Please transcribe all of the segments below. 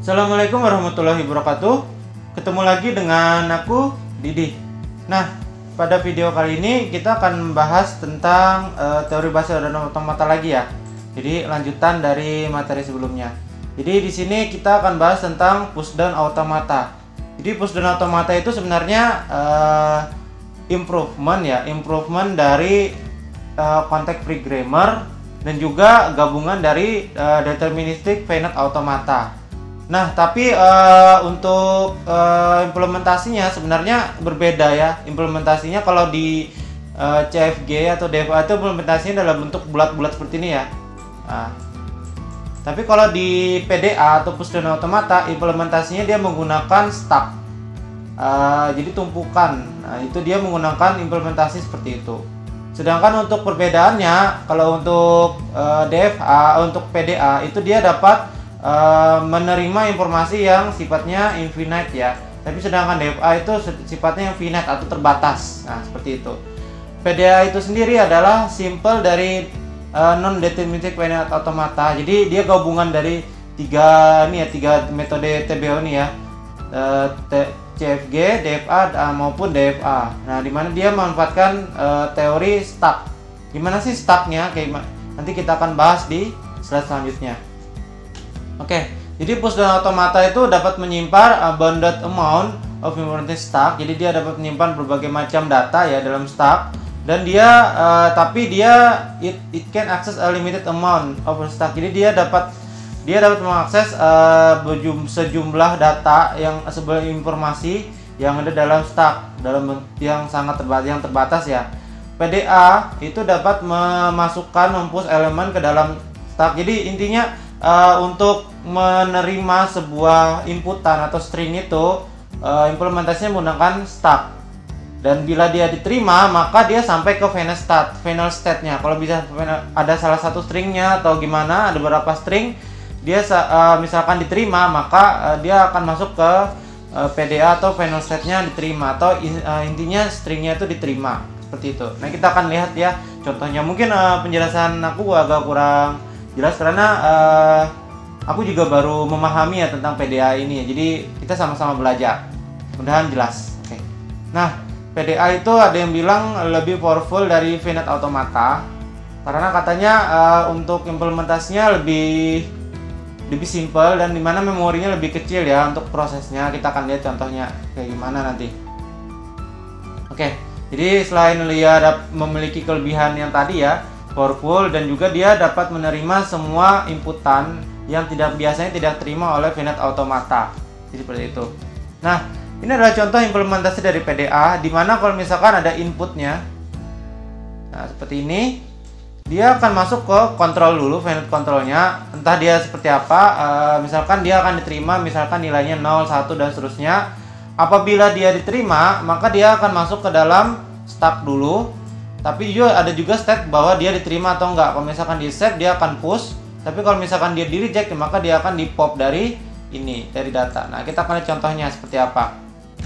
Assalamualaikum warahmatullahi wabarakatuh. Ketemu lagi dengan aku, Didi. Nah, pada video kali ini kita akan membahas tentang teori bahasa dan otomata lagi ya. Jadi lanjutan dari materi sebelumnya. Jadi di sini kita akan bahas tentang pushdown automata. Jadi pushdown automata itu sebenarnya improvement dari context free grammar dan juga gabungan dari deterministic finite automata. Nah, tapi untuk implementasinya sebenarnya berbeda ya. Implementasinya kalau di CFG atau DFA itu implementasinya dalam bentuk bulat-bulat seperti ini ya. Nah, tapi kalau di PDA atau pushdown automata implementasinya dia menggunakan stack. Jadi tumpukan. Nah, itu dia menggunakan implementasi seperti itu. Sedangkan untuk perbedaannya, kalau untuk DFA, untuk PDA itu dia dapat menerima informasi yang sifatnya infinite ya. Tapi sedangkan DFA itu sifatnya yang finite atau terbatas. Nah, seperti itu. PDA itu sendiri adalah simple dari non deterministic finite automata. Jadi dia gabungan dari tiga metode TBO ini ya. CFG, DFA maupun DFA. Nah, dimana dia memanfaatkan teori stack. Gimana sih stacknya? Nanti kita akan bahas di slide selanjutnya. Oke, jadi pushdown automata itu dapat menyimpan bounded amount of information stack. Jadi dia dapat menyimpan berbagai macam data ya dalam stack. Dan dia it can access a limited amount of stack. Jadi dia dapat mengakses sejumlah data yang sebuah informasi yang ada dalam stack yang sangat terbatas ya. PDA itu dapat mempush elemen ke dalam stack. Jadi intinya untuk menerima sebuah inputan atau string itu implementasinya menggunakan stack. Dan bila dia diterima, maka dia sampai ke final state-nya. Kalau bisa ada salah satu stringnya atau gimana, ada beberapa string, dia misalkan diterima, maka dia akan masuk ke PDA atau final state-nya diterima, atau intinya stringnya itu diterima, seperti itu. Nah, kita akan lihat ya contohnya. Mungkin penjelasan aku agak kurang jelas karena aku juga baru memahami ya tentang PDA ini ya. Jadi kita sama-sama belajar. Mudah-mudahan jelas. Oke. Nah, PDA itu ada yang bilang lebih powerful dari finite automata karena katanya untuk implementasinya lebih simple dan dimana memorinya lebih kecil ya untuk prosesnya. Kita akan lihat contohnya kayak gimana nanti. Oke, jadi selain dia memiliki kelebihan yang tadi ya, powerful, dan juga dia dapat menerima semua inputan yang biasanya tidak terima oleh finite automata. Jadi seperti itu. Nah, ini adalah contoh implementasi dari PDA, dimana kalau misalkan ada inputnya, nah seperti ini, dia akan masuk ke kontrol dulu, finite controlnya, entah dia seperti apa. Misalkan dia akan diterima, misalkan nilainya 0, 1 dan seterusnya. Apabila dia diterima, maka dia akan masuk ke dalam stack dulu. Tapi juga ada juga state bahwa dia diterima atau enggak. Kalau misalkan di set, dia akan push. Tapi kalau misalkan dia di reject, maka dia akan di pop dari data. Nah, kita akan lihat contohnya seperti apa.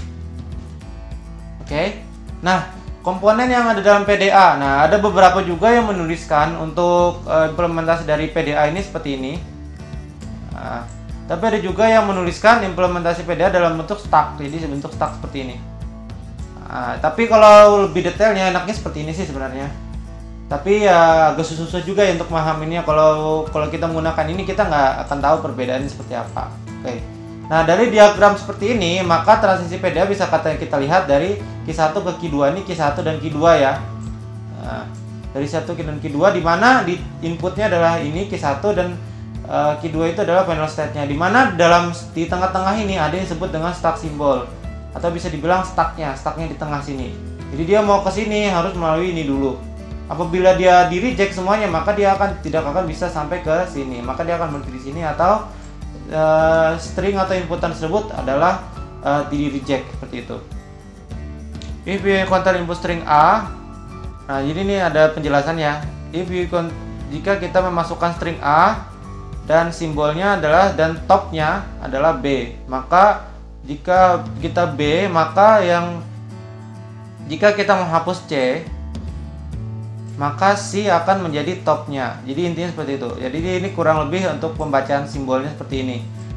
Oke. Nah, komponen yang ada dalam PDA. Nah, ada beberapa juga yang menuliskan untuk implementasi dari PDA ini seperti ini. Nah, tapi ada juga yang menuliskan implementasi PDA dalam bentuk stack. Jadi bentuk stack seperti ini. Nah, tapi kalau lebih detailnya enaknya seperti ini sih sebenarnya. Tapi ya agak susah juga ya untuk memahaminya. Kalau kita menggunakan ini, kita nggak akan tahu perbedaannya seperti apa. Oke. Nah, dari diagram seperti ini, maka transisi PDA bisa kita lihat dari Q1 ke Q2. Ini Q1 dan Q2 ya. Nah, dari 1 dan Q2 di mana di inputnya adalah ini Q1 dan Q2 itu adalah final state-nya. Di mana di tengah-tengah ini ada yang disebut dengan stack simbol atau bisa dibilang stacknya di tengah sini. Jadi dia mau ke sini harus melalui ini dulu. Apabila dia di reject semuanya, maka dia tidak akan bisa sampai ke sini. Maka dia akan berhenti di sini atau string atau inputan tersebut adalah di reject seperti itu. If you encounter input string A, nah jadi ini ada penjelasannya. Jika kita memasukkan string A dan simbolnya adalah dan topnya adalah B, maka jika kita B, maka jika kita menghapus C, maka C akan menjadi topnya. Jadi intinya seperti itu. Jadi ini kurang lebih untuk pembacaan simbolnya seperti ini.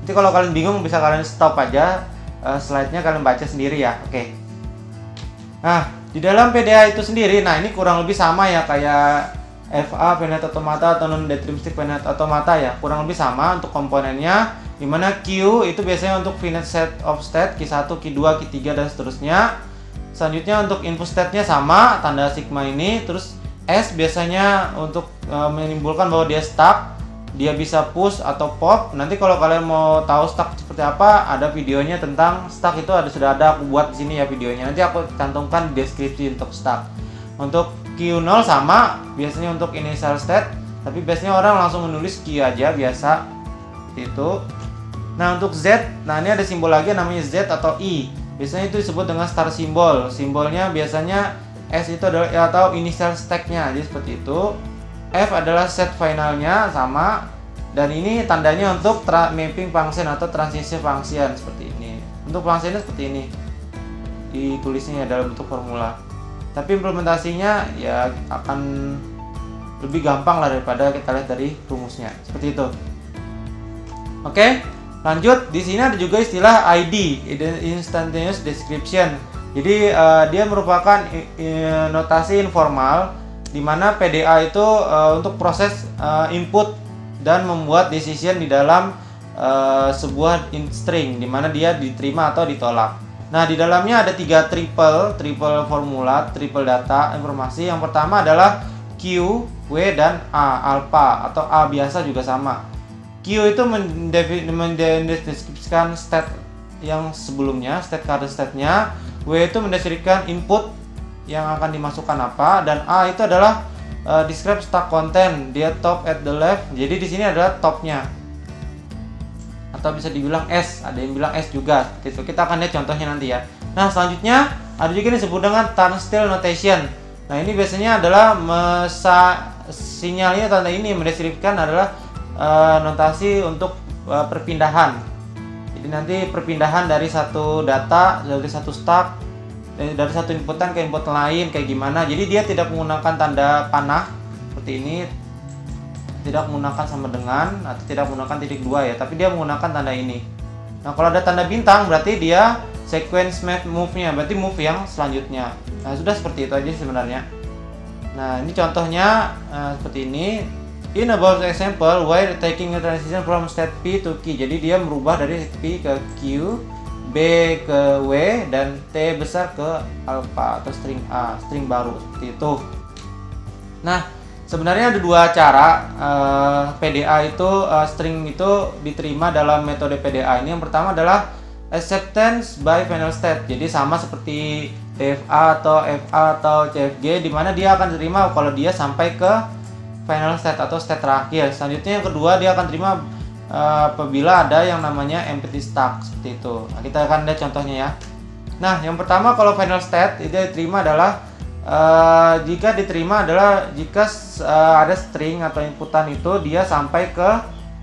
Nanti kalau kalian bingung bisa kalian stop aja slide-nya, kalian baca sendiri ya. Oke. Nah, di dalam PDA itu sendiri, nah ini kurang lebih sama ya kayak FA Finite Automata atau non deterministic Finite Automata ya, kurang lebih sama untuk komponennya. Dimana Q itu biasanya untuk finite set of state Q1, Q2, Q3 dan seterusnya. Selanjutnya untuk input state-nya sama, tanda sigma ini. Terus S biasanya untuk menimbulkan bahwa dia stuck, dia bisa push atau pop. Nanti kalau kalian mau tahu stuck seperti apa, ada videonya tentang stuck itu sudah ada aku buat di sini ya videonya. Nanti aku cantumkan di deskripsi untuk stuck. Untuk Q0 sama, biasanya untuk initial state, tapi biasanya orang langsung menulis Q aja biasa itu. Nah, untuk Z, nah ini ada simbol lagi namanya Z atau I. Biasanya itu disebut dengan star simbol. Simbolnya biasanya S itu adalah atau initial stack-nya, jadi seperti itu. F adalah set finalnya sama, dan ini tandanya untuk mapping function atau transition function seperti ini. Untuk functionnya seperti ini, ditulisnya dalam bentuk formula. Tapi implementasinya ya akan lebih gampang lah daripada kita lihat dari rumusnya seperti itu. Oke, lanjut. Di sini ada juga istilah ID, Instantaneous Description. Jadi dia merupakan notasi informal di mana PDA itu untuk proses input dan membuat decision di dalam sebuah string di mana dia diterima atau ditolak. Nah, di dalamnya ada 3 triple formula, triple data informasi. Yang pertama adalah Q, W, dan A, alpha atau A biasa juga sama. Q itu mendeskripsikan state yang sebelumnya, state current state-nya. W itu mendeskripsikan input yang akan dimasukkan apa, dan A itu adalah describe stack content, dia top at the left. Jadi di sini adalah topnya, atau bisa dibilang S, ada yang bilang S juga. Itu kita akan lihat contohnya nanti ya. Nah, selanjutnya ada juga yang disebut dengan turnstile notation. Nah, ini biasanya adalah sinyalnya tanda ini mendeskripsikan adalah notasi untuk perpindahan. Jadi nanti perpindahan dari satu data, dari satu stack, dari satu inputan ke input lain kayak gimana. Jadi dia tidak menggunakan tanda panah seperti ini, tidak menggunakan sama dengan, atau tidak menggunakan titik 2 ya, tapi dia menggunakan tanda ini. Nah, kalau ada tanda bintang berarti dia sequence move-nya, berarti move yang selanjutnya. Nah, sudah seperti itu aja sebenarnya. Nah, ini contohnya seperti ini. In above example, while taking a transition from state P to Q. Jadi dia merubah dari P ke Q, B ke W, dan T besar ke alpha atau string A, string baru seperti itu. Nah, sebenarnya ada 2 cara PDA itu string itu diterima dalam metode PDA ini. Yang pertama adalah acceptance by final state. Jadi sama seperti TFA atau FA atau CFG, di mana dia akan terima kalau dia sampai ke final state atau state terakhir. Selanjutnya yang kedua, dia akan terima apabila ada yang namanya empty stack seperti itu. Nah, kita akan lihat contohnya ya. Nah, yang pertama kalau final state itu diterima adalah jika diterima adalah jika ada string atau inputan itu dia sampai ke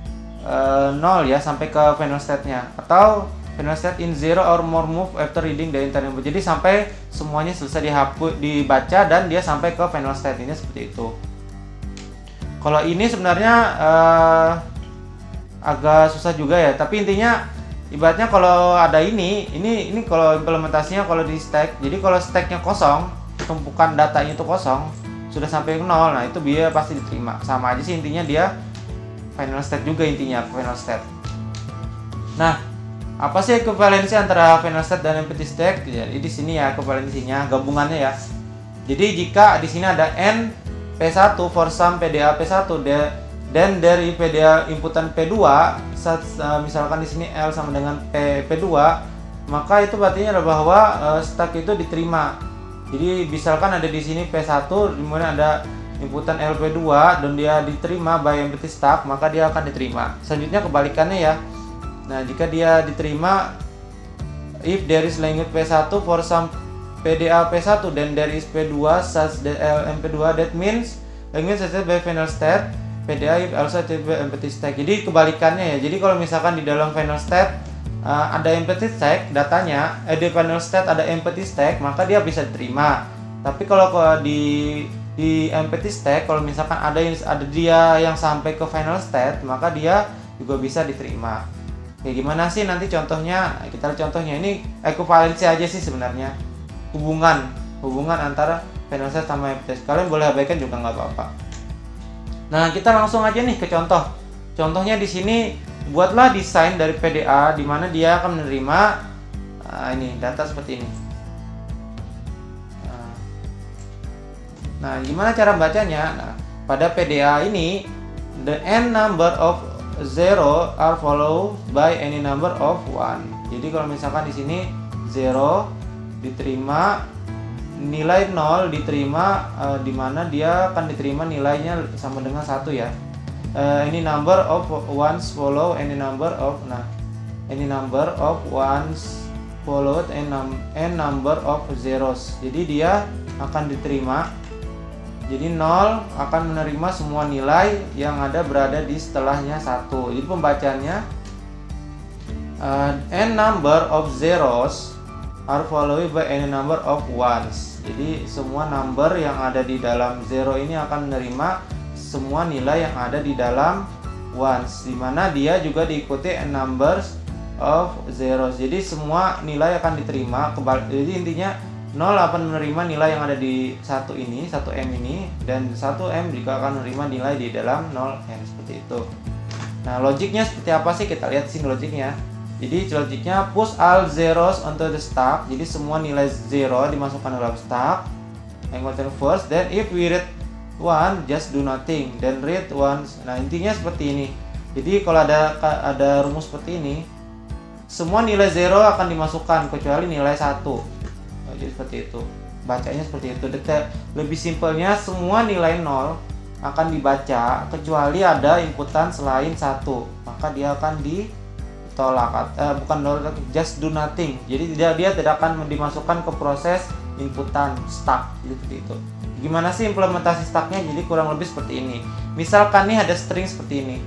0 ya, sampai ke final state-nya, atau final state in 0 or more move after reading the entire input. Jadi sampai semuanya selesai dibaca dan dia sampai ke final state ini seperti itu. Kalau ini sebenarnya agak susah juga ya, tapi intinya ibaratnya kalau ada ini kalau implementasinya kalau di stack. Jadi kalau stacknya kosong, tumpukan datanya itu kosong, sudah sampai ke 0, nah itu dia pasti diterima. Sama aja sih intinya, dia final state juga intinya, final state. Nah, apa sih equivalensi antara final state dan empty state? Jadi di sini ya equivalensinya, gabungannya ya. Jadi jika di sini ada n P1 for some PDA P1 dan dari PDA inputan P2, misalkan di sini L sama dengan P2, maka itu artinya adalah bahwa stack itu diterima. Jadi misalkan ada di sini P1 di mana ada inputan LP2 dan dia diterima by empty stack, maka dia akan diterima. Selanjutnya kebalikannya ya. Nah, jika dia diterima if there is language P1 for some PDA P1 dan there is P2 such that MP2, that means language satisfied by final state PDA if also by empty stack. Jadi kebalikannya ya. Jadi kalau misalkan di dalam final state ada empty stack datanya, di final state ada empty stack, maka dia bisa diterima. Tapi kalau di empty stack, kalau misalkan ada dia yang sampai ke final state, maka dia juga bisa diterima. Kayak gimana sih nanti contohnya? Kita lihat contohnya. Ini ekuivalensi aja sih sebenarnya, hubungan antara final set sama MTS. Kalian boleh abaikan juga nggak apa-apa. Nah, kita langsung aja nih ke contoh. Contohnya di sini, buatlah desain dari PDA di mana dia akan menerima ini data seperti ini. Nah, gimana cara bacanya? Nah, pada PDA ini, the n number of 0 are followed by any number of 1. Jadi kalau misalkan di sini 0 diterima, nilai 0 diterima, di mana dia akan diterima nilainya sama dengan 1 ya. Any number of ones follow any number of, any number of ones followed n number of zeros. Jadi dia akan diterima, jadi 0 akan menerima semua nilai yang ada berada di setelahnya 1. Jadi pembacaannya, n number of zeros are followed by any number of ones. Jadi semua number yang ada di dalam 0 ini akan menerima semua nilai yang ada di dalam ones, dimana dia juga diikuti n numbers of zeros. Jadi semua nilai akan diterima. Jadi intinya 0 akan menerima nilai yang ada di 1 ini, 1M ini, dan 1M juga akan menerima nilai di dalam 0M, seperti itu. Nah, logiknya seperti apa sih? Kita lihat sini logiknya. Jadi logiknya, push all zeros onto the stack. Jadi semua nilai 0 dimasukkan dalam stack. And contain first, then if we read 1, just do nothing, then read 1. Nah, intinya seperti ini. Jadi kalau ada rumus seperti ini, semua nilai 0 akan dimasukkan kecuali nilai 1. Jadi seperti itu, bacanya seperti itu. Lebih simpelnya, semua nilai 0 akan dibaca kecuali ada inputan selain 1, maka dia akan ditolak, bukan tolak, just do nothing. Jadi dia tidak akan dimasukkan ke proses inputan stack, seperti itu. Gimana sih implementasi stacknya? Jadi kurang lebih seperti ini. Misalkan nih ada string seperti ini,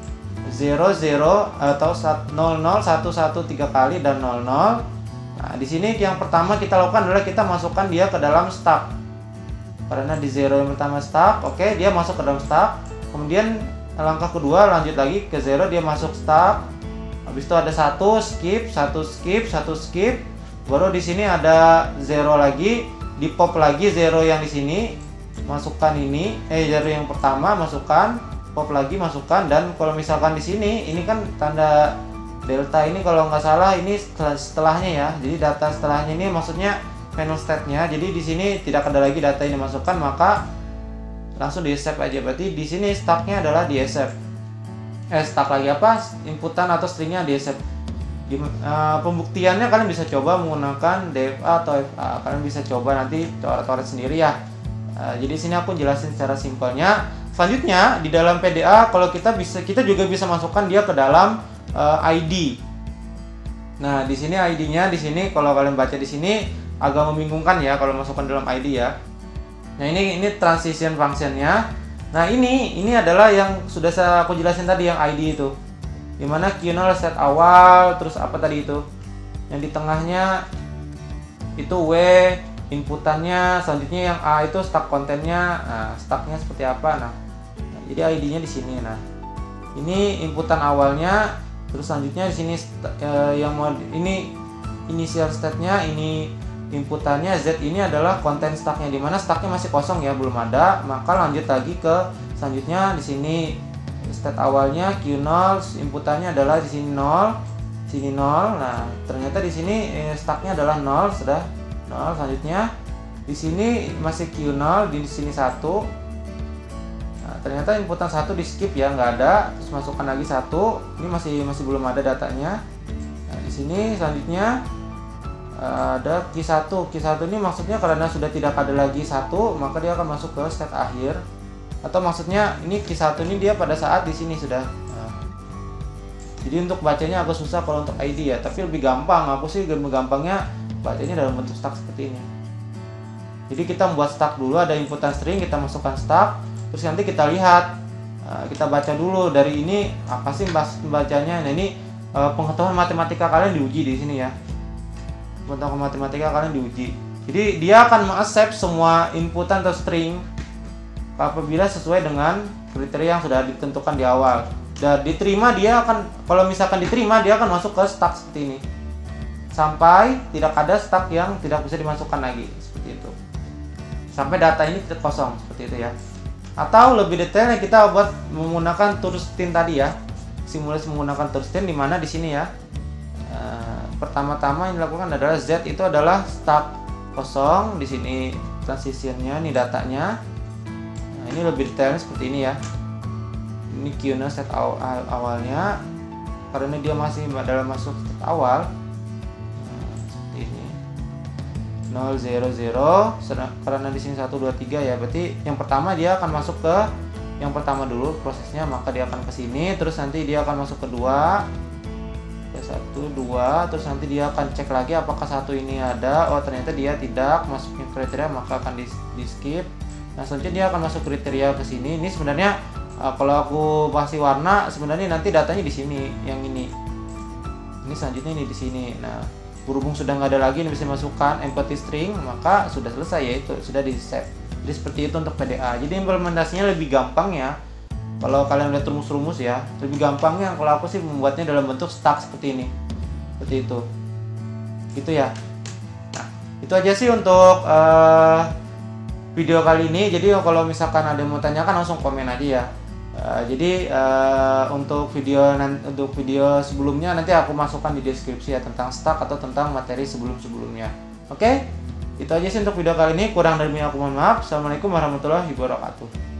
0 0 atau 0 0 1 1 3 kali dan 0 0. Nah, di sini yang pertama kita lakukan adalah kita masukkan dia ke dalam stack. Karena di 0 yang pertama stack, oke, dia masuk ke dalam stack. Kemudian langkah kedua lanjut lagi ke 0, dia masuk stack. Habis itu ada 1 skip, 1 skip, 1 skip. Baru di sini ada 0 lagi, di pop lagi 0 yang di sini. Masukkan ini, 0 yang pertama masukkan, pop lagi masukkan, dan kalau misalkan di sini ini kan tanda delta ini kalau nggak salah ini setelahnya ya. Jadi data setelahnya ini maksudnya final state-nya. Jadi di sini tidak ada lagi data yang dimasukkan, maka langsung di accept aja. Berarti di sini stack-nya adalah di accept. Stack lagi apa? Inputan atau string-nya di accept. Pembuktiannya kalian bisa coba menggunakan DFA atau FA. Kalian bisa coba nanti coret-coret sendiri ya. Jadi sini aku jelasin secara simpelnya. Selanjutnya di dalam PDA kalau kita juga bisa masukkan dia ke dalam ID. Nah, di sini ID-nya di sini kalau kalian baca di sini agak membingungkan ya kalau masukkan dalam ID ya. Nah, ini transition function-nya. Nah, ini adalah yang sudah aku jelasin tadi yang ID itu. Dimana Q0 set awal, terus apa tadi itu? Yang di tengahnya itu W, inputannya, selanjutnya yang A itu stack kontennya. Nah, stacknya seperti apa? Nah, jadi ID-nya di sini. Nah, ini inputan awalnya. Terus selanjutnya di sini yang mau ini initial state-nya, ini inputannya, Z ini adalah konten stacknya, dimana stacknya masih kosong ya, belum ada. Maka lanjut lagi ke selanjutnya di sini state awalnya Q0, inputannya adalah di sini 0, sini 0. Nah, ternyata di sini stacknya adalah 0, sudah 0. Selanjutnya di sini masih Q0, di sini 1. Ternyata inputan 1 di skip ya, nggak ada. Terus masukkan lagi 1. Ini masih belum ada datanya. Nah, di sini selanjutnya ada Q1. Q1 ini maksudnya karena sudah tidak ada lagi 1, maka dia akan masuk ke state akhir. Atau maksudnya ini Q1 ini dia pada saat di sini sudah. Nah, jadi untuk bacanya agak susah kalau untuk ID ya, tapi lebih gampang. Aku sih lebih gampangnya bacanya dalam bentuk stack seperti ini. Jadi kita membuat stack dulu, ada inputan string, kita masukkan stack. Terus nanti kita lihat, kita baca dulu dari ini apa sih bacanya. Nah, ini pengetahuan matematika kalian diuji di sini ya. Pengetahuan matematika kalian diuji. Jadi dia akan mengaccept semua inputan atau string apabila sesuai dengan kriteria yang sudah ditentukan di awal. dan diterima dia akan, kalau misalkan diterima dia akan masuk ke stack seperti ini sampai tidak ada stack yang tidak bisa dimasukkan lagi, seperti itu, sampai data ini kosong, seperti itu ya. Atau lebih detailnya kita buat menggunakan Tourstine tadi ya, simulasi menggunakan Tourstine, di mana di sini ya, pertama-tama yang dilakukan adalah Z itu adalah stack kosong, di sini transitionnya, ini datanya. Nah, ini lebih detailnya seperti ini ya. Ini Q-nya set awalnya, karena dia masih dalam masuk set awal. Nah, seperti ini 0 0 0, karena di sini 1 2 3 ya, berarti yang pertama dia akan masuk ke yang pertama dulu prosesnya, maka dia akan ke sini, terus nanti dia akan masuk kedua, ya 1 2, terus nanti dia akan cek lagi apakah satu ini ada, oh ternyata dia tidak masuk kriteria, maka akan di skip. Nah selanjutnya dia akan masuk kriteria ke sini. Ini sebenarnya kalau aku kasih warna, sebenarnya nanti datanya di sini, yang ini selanjutnya ini di sini. Nah berhubung sudah nggak ada lagi yang bisa masukkan empty string, maka sudah selesai ya, itu sudah di set. Jadi seperti itu untuk PDA. Jadi implementasinya lebih gampang ya. Kalau kalian lihat rumus-rumus ya, lebih gampangnya kalau aku sih membuatnya dalam bentuk stack seperti ini, seperti itu, gitu ya. Nah itu aja sih untuk video kali ini. Jadi kalau misalkan ada yang mau tanyakan langsung komen aja ya. Jadi untuk video sebelumnya nanti aku masukkan di deskripsi ya, tentang stack atau tentang materi sebelumnya. Oke, itu aja sih untuk video kali ini. Kurang dari aku mohon maaf. Assalamualaikum warahmatullahi wabarakatuh.